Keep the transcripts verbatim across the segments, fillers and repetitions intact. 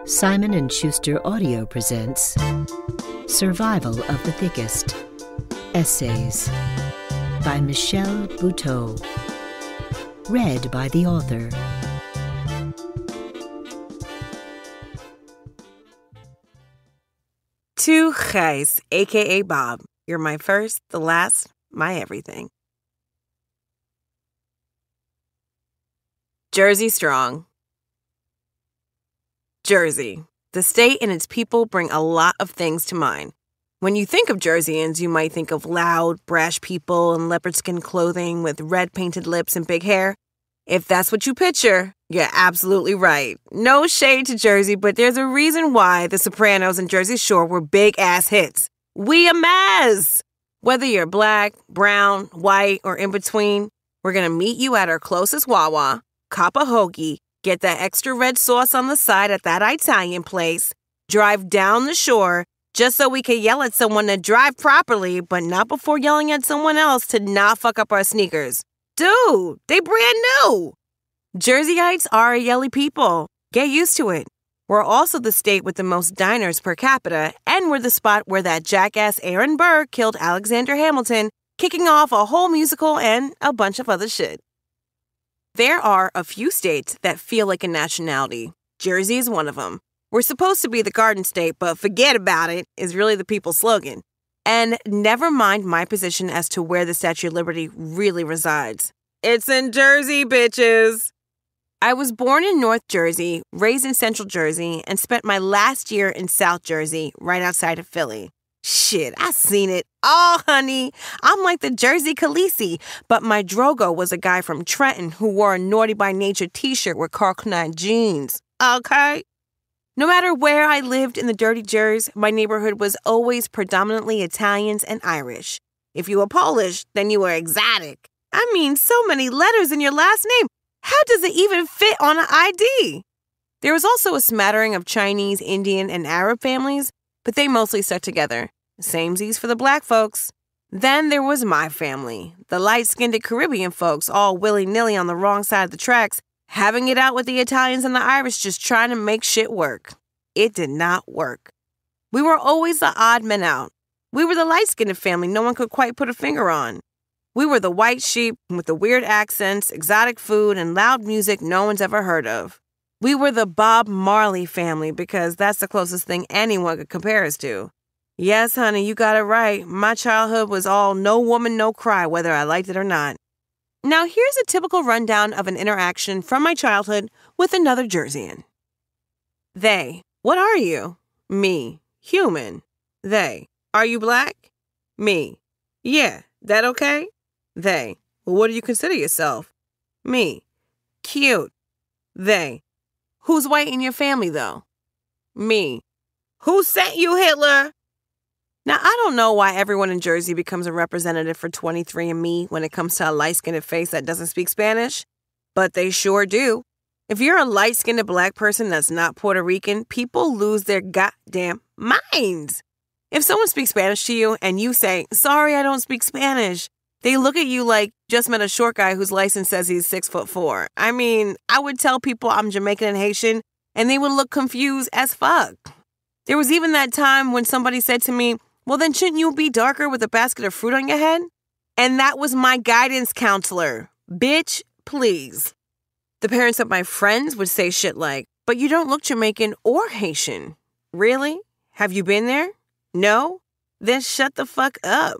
Simon and Schuster Audio presents Survival of the Thickest. Essays by Michelle Buteau. Read by the author. To Gijs, a k a. Bob. You're my first, the last, my everything. Jersey Strong. Jersey. The state and its people bring a lot of things to mind. When you think of Jerseyans, you might think of loud, brash people in leopard skin clothing with red painted lips and big hair. If that's what you picture, you're absolutely right. No shade to Jersey, but there's a reason why The Sopranos and Jersey Shore were big-ass hits. We a mess! Whether you're black, brown, white, or in between, we're going to meet you at our closest Wawa, cop a hoagie, get that extra red sauce on the side at that Italian place, drive down the shore just so we can yell at someone to drive properly, but not before yelling at someone else to not fuck up our sneakers. Dude, they brand new. Jerseyites are a yelly people. Get used to it. We're also the state with the most diners per capita, and we're the spot where that jackass Aaron Burr killed Alexander Hamilton, kicking off a whole musical and a bunch of other shit. There are a few states that feel like a nationality. Jersey is one of them. We're supposed to be the Garden State, but forget about it is really the people's slogan. And never mind my position as to where the Statue of Liberty really resides. It's in Jersey, bitches! I was born in North Jersey, raised in Central Jersey, and spent my last year in South Jersey, right outside of Philly. Shit, I seen it all, honey. I'm like the Jersey Khaleesi, but my Drogo was a guy from Trenton who wore a Naughty by Nature t-shirt with Carl Knott jeans. Okay? No matter where I lived in the dirty Jersey, my neighborhood was always predominantly Italians and Irish. If you were Polish, then you were exotic. I mean, so many letters in your last name. How does it even fit on an I D? There was also a smattering of Chinese, Indian, and Arab families, but they mostly stuck together. Samesies for the black folks. Then there was my family, the light-skinned Caribbean folks, all willy-nilly on the wrong side of the tracks, having it out with the Italians and the Irish just trying to make shit work. It did not work. We were always the odd men out. We were the light-skinned family no one could quite put a finger on. We were the white sheep with the weird accents, exotic food, and loud music no one's ever heard of. We were the Bob Marley family because that's the closest thing anyone could compare us to. Yes, honey, you got it right. My childhood was all no woman, no cry, whether I liked it or not. Now, here's a typical rundown of an interaction from my childhood with another Jerseyan. They. What are you? Me. Human. They. Are you black? Me. Yeah. That okay? They. Well, what do you consider yourself? Me. Cute. They. Who's white in your family, though? Me. Who sent you, Hitler? Now, I don't know why everyone in Jersey becomes a representative for twenty-three and me when it comes to a light-skinned face that doesn't speak Spanish, but they sure do. If you're a light-skinned black person that's not Puerto Rican, people lose their goddamn minds. If someone speaks Spanish to you and you say, sorry, I don't speak Spanish, they look at you like just met a short guy whose license says he's six foot four. I mean, I would tell people I'm Jamaican and Haitian, and they would look confused as fuck. There was even that time when somebody said to me, well, then shouldn't you be darker with a basket of fruit on your head? And that was my guidance counselor. Bitch, please. The parents of my friends would say shit like, but you don't look Jamaican or Haitian. Really? Have you been there? No? Then shut the fuck up.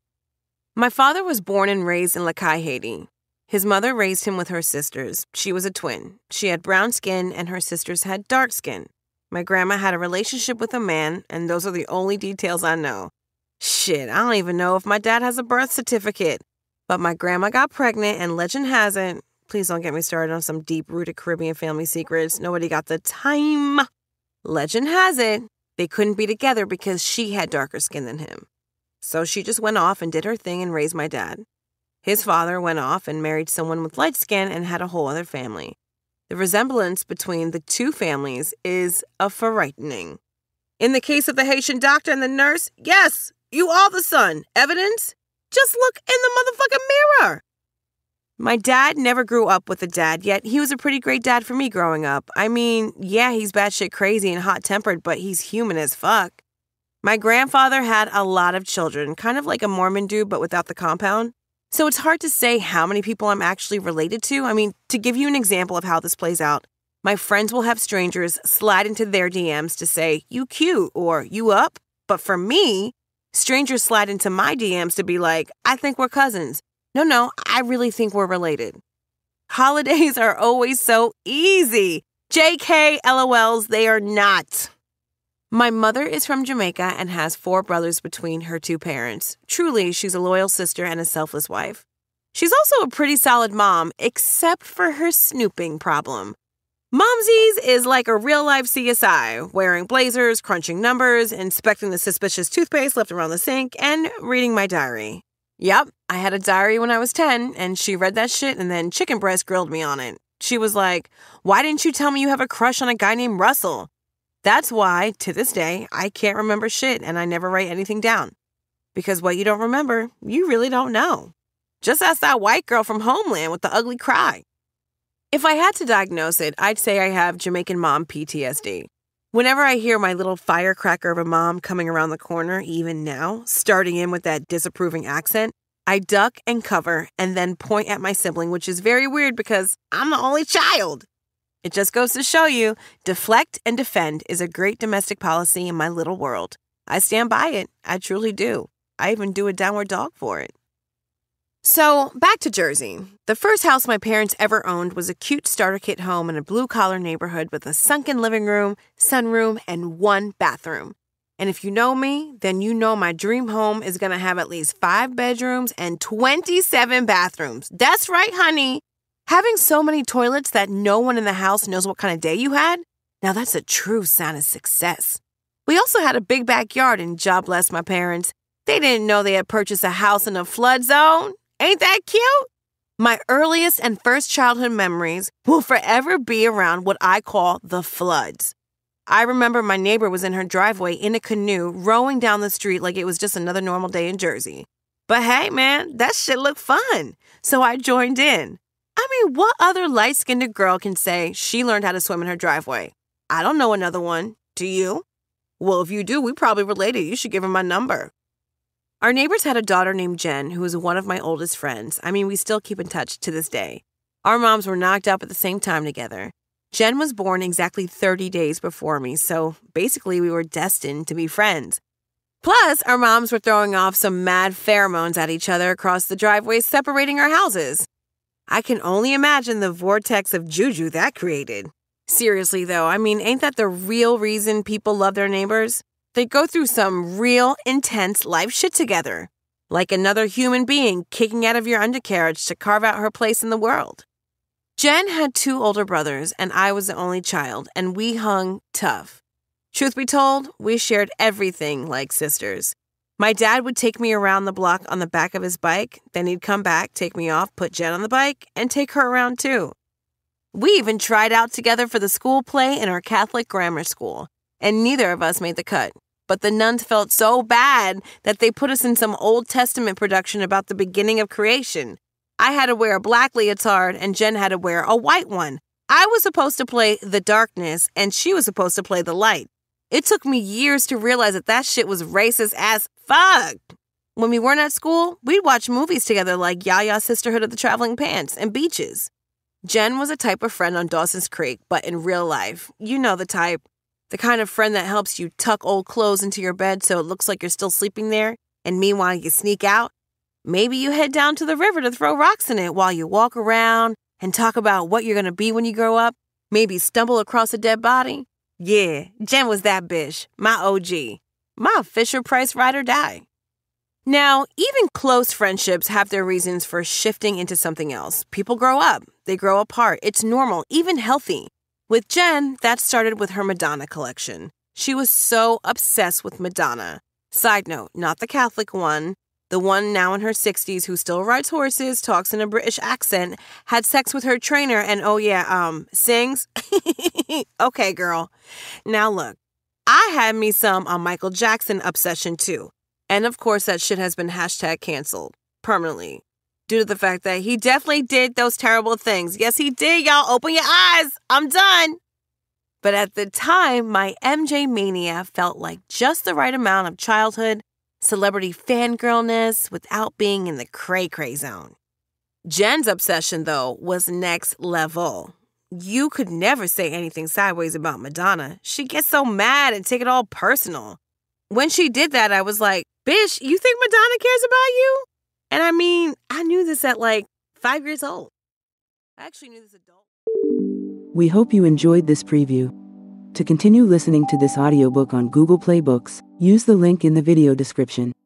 My father was born and raised in Lakai, Haiti. His mother raised him with her sisters. She was a twin. She had brown skin and her sisters had dark skin. My grandma had a relationship with a man, and those are the only details I know. Shit, I don't even know if my dad has a birth certificate. But my grandma got pregnant, and legend has it, please don't get me started on some deep-rooted Caribbean family secrets. Nobody got the time. Legend has it, they couldn't be together because she had darker skin than him. So she just went off and did her thing and raised my dad. His father went off and married someone with light skin and had a whole other family. The resemblance between the two families is a frightening. In the case of the Haitian doctor and the nurse, yes, you are the son. Evidence? Just look in the motherfucking mirror. My dad never grew up with a dad, yet he was a pretty great dad for me growing up. I mean, yeah, he's batshit crazy and hot-tempered, but he's human as fuck. My grandfather had a lot of children, kind of like a Mormon dude, but without the compound. So it's hard to say how many people I'm actually related to. I mean, to give you an example of how this plays out, my friends will have strangers slide into their D Ms to say, you cute, or you up? But for me, strangers slide into my D Ms to be like, I think we're cousins. No, no, I really think we're related. Holidays are always so easy. J K, LOLs, they are not. My mother is from Jamaica and has four brothers between her two parents. Truly, she's a loyal sister and a selfless wife. She's also a pretty solid mom, except for her snooping problem. Momsies is like a real-life C S I, wearing blazers, crunching numbers, inspecting the suspicious toothpaste left around the sink, and reading my diary. Yep, I had a diary when I was ten, and she read that shit and then chicken breast grilled me on it. She was like, why didn't you tell me you have a crush on a guy named Russell? That's why, to this day, I can't remember shit and I never write anything down. Because what you don't remember, you really don't know. Just ask that white girl from Homeland with the ugly cry. If I had to diagnose it, I'd say I have Jamaican mom P T S D. Whenever I hear my little firecracker of a mom coming around the corner, even now, starting in with that disapproving accent, I duck and cover and then point at my sibling, which is very weird because I'm the only child. It just goes to show you, deflect and defend is a great domestic policy in my little world. I stand by it. I truly do. I even do a downward dog for it. So, back to Jersey. The first house my parents ever owned was a cute starter kit home in a blue-collar neighborhood with a sunken living room, sunroom, and one bathroom. And if you know me, then you know my dream home is going to have at least five bedrooms and twenty-seven bathrooms. That's right, honey. Having so many toilets that no one in the house knows what kind of day you had, now that's a true sign of success. We also had a big backyard, and God bless my parents, they didn't know they had purchased a house in a flood zone. Ain't that cute? My earliest and first childhood memories will forever be around what I call the floods. I remember my neighbor was in her driveway in a canoe rowing down the street like it was just another normal day in Jersey. But hey, man, that shit looked fun. So I joined in. I mean, what other light-skinned girl can say she learned how to swim in her driveway? I don't know another one. Do you? Well, if you do, we probably related. You should give her my number. Our neighbors had a daughter named Jen, who was one of my oldest friends. I mean, we still keep in touch to this day. Our moms were knocked up at the same time together. Jen was born exactly thirty days before me, so basically we were destined to be friends. Plus, our moms were throwing off some mad pheromones at each other across the driveway, separating our houses. I can only imagine the vortex of juju that created. Seriously, though, I mean, ain't that the real reason people love their neighbors? They go through some real intense life shit together. Like another human being kicking out of your undercarriage to carve out her place in the world. Jen had two older brothers, and I was the only child, and we hung tough. Truth be told, we shared everything like sisters. My dad would take me around the block on the back of his bike, then he'd come back, take me off, put Jen on the bike, and take her around too. We even tried out together for the school play in our Catholic grammar school, and neither of us made the cut. But the nuns felt so bad that they put us in some Old Testament production about the beginning of creation. I had to wear a black leotard, and Jen had to wear a white one. I was supposed to play the darkness, and she was supposed to play the light. It took me years to realize that that shit was racist as fuck. When we weren't at school, we'd watch movies together like Yaya's Sisterhood of the Traveling Pants and Beaches. Jen was a type of friend on Dawson's Creek, but in real life, you know the type. The kind of friend that helps you tuck old clothes into your bed so it looks like you're still sleeping there, and meanwhile you sneak out. Maybe you head down to the river to throw rocks in it while you walk around and talk about what you're going to be when you grow up. Maybe stumble across a dead body. Yeah, Jen was that bitch, my O G, my Fisher-Price ride or die. Now, even close friendships have their reasons for shifting into something else. People grow up. They grow apart. It's normal, even healthy. With Jen, that started with her Madonna collection. She was so obsessed with Madonna. Side note, not the Catholic one. The one now in her sixties who still rides horses, talks in a British accent, had sex with her trainer, and oh yeah, um, sings? Okay, girl. Now look, I had me some on Michael Jackson obsession too. And of course that shit has been hashtag canceled. Permanently. due to the fact that he definitely did those terrible things. Yes, he did, y'all. Open your eyes. I'm done. But at the time, my M J mania felt like just the right amount of childhood, celebrity fangirlness without being in the cray-cray zone. Jen's obsession, though, was next level. You could never say anything sideways about Madonna. She gets so mad and take it all personal. When she did that, I was like, bitch, you think Madonna cares about you? And I mean, I knew this at like five years old. I actually knew this adult. We hope you enjoyed this preview. To continue listening to this audiobook on Google Play Books, use the link in the video description.